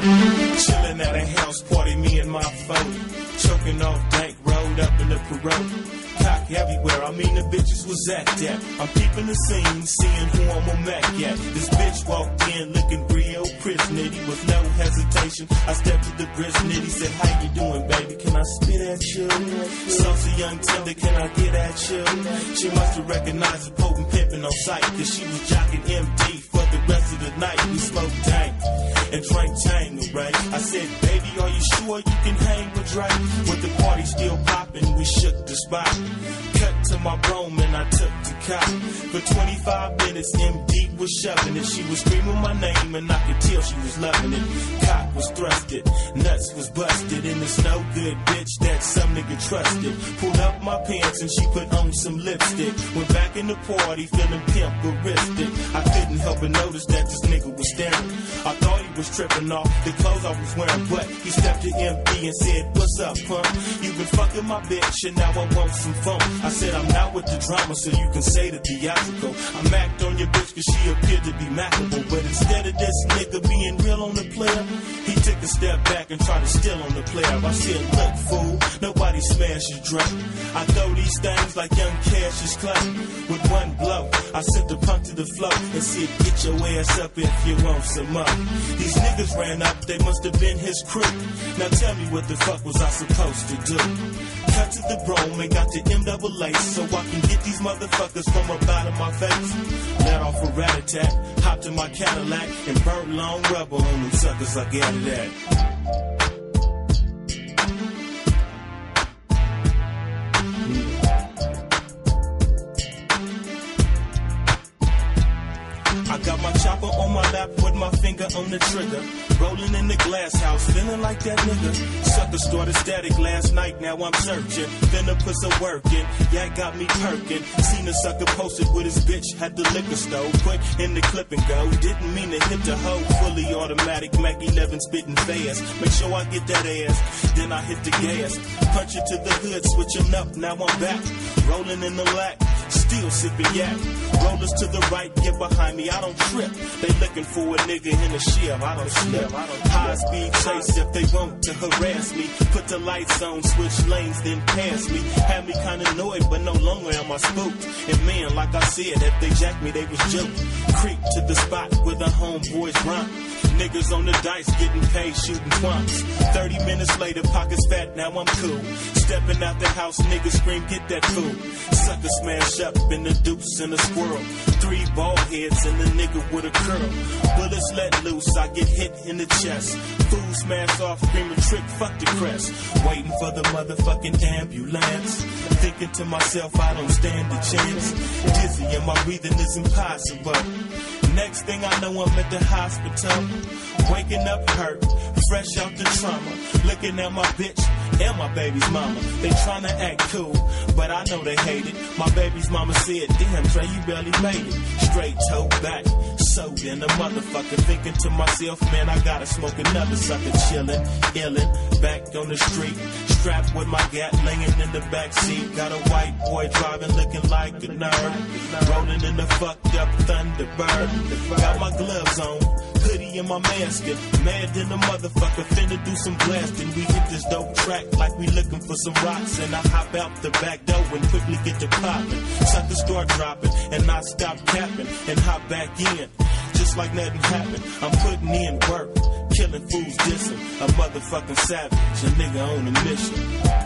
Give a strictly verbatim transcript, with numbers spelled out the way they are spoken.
Chillin' at a house party, me and my phone. Choking off dank, rolled up in the parole. Cock everywhere, I mean the bitches was at that. I'm peeping the scene, seeing who I'm a Mac at. This bitch walked in looking real prisonity with no hesitation. I stepped to the prison, he said, how you doing, baby? Can I spit at you? Saucy young tender, can I get at you? She must have recognized the potent pimpin' on sight, cause she was jocking M D for the rest of the night. We smoked dank and drank Tanqueray. I said, baby, are you sure you can hang with Dre? With the party still poppin', we shook the spot. Cut to my broom and I took the cop. For twenty-five minutes, M D was shoving it. She was screaming my name and I could tell she was loving it. Cock was thrusted, nuts was busted, and it's no good bitch that some nigga trusted. Pulled up my pants and she put on some lipstick. Went back in the party feeling pimperistic. I couldn't help but notice that this nigga was staring. I thought he was tripping off the clothes I was wearing, but he stepped to M D and said, what's up, punk? You been fucking my bitch and now I want some fun. I said I'm not with the drama, so you can say the theatrical. I macked on your bitch cause she appeared to be mackable, but instead of this nigga being real on the player, he took a step back and tried to steal on the player. I said, look, fool, nobody smashes drunk. I throw these things like young Cassius Clay. With one blow, I sent the punk to the floor and said, get your ass up if you want some more. These niggas ran up, they must have been his crew. Now tell me what the fuck was I supposed to do? Cut to the broom and got the M double A so I can get these motherfuckers from up out of my face. Let off a rat-a-tat, hopped in my Cadillac and burnt long rubber on them suckers I got it at. I got my chopper on my lap with my finger on the trigger. Rolling in the glass house, feeling like that nigga. Sucker started static last night, now I'm searching. Finna put some work in, yeah, got me perking. Seen a sucker posted with his bitch at the liquor store. Put in the clip and go, didn't mean to hit the hoe. Fully automatic, Mac eleven spitting fast. Make sure I get that ass, then I hit the gas. Punch it to the hood, switching up, now I'm back. Rolling in the lack, still sipping yak. Rollers to the right, get behind me, I don't trip. They looking for a nigga in a ship, I don't slip. High speed chase if they want to harass me. Put the lights on, switch lanes, then pass me. Had me kinda annoyed, but no longer am I spooked. And man, like I said, if they jacked me, they was joked. Creep to the spot where the homeboys run. Niggas on the dice getting paid shooting twumps. Thirty minutes later, pockets fat, now I'm cool. Stepping out the house, niggas scream, get that food. Sucker smash up in the deuce and a squirrel. Three ball heads and a nigga with a curl. Bullets let loose, I get hit in the chest. Fool smash off, screaming trick, fuck the crest. Waiting for the motherfucking ambulance. Thinking to myself, I don't stand a chance. Dizzy and my breathing is impossible. Next thing I know, I'm at the hospital. Waking up hurt, fresh out the trauma. Looking at my bitch and my baby's mama. They tryna act cool, but I know they hate it. My baby's mama said, damn, Trey, you barely made it. Straight toe back, soaked in a motherfucker. Thinking to myself, man, I gotta smoke another sucker. Chillin', illin', back on the street. Strapped with my gat, laying in the back seat. Got a white boy driving, looking like a nerd. Rolling in the fucked up Thunderbird. Got my gloves on, hoodie and my mask. Mad than a motherfucker, finna do some blasting. We hit this dope track like we looking for some rocks. And I hop out the back door and quickly get to popping. Suckers start dropping, and I stop capping and hop back in. Just like nothing happened, I'm putting in work. Killing fools dissing, a motherfucking savage, a nigga on a mission.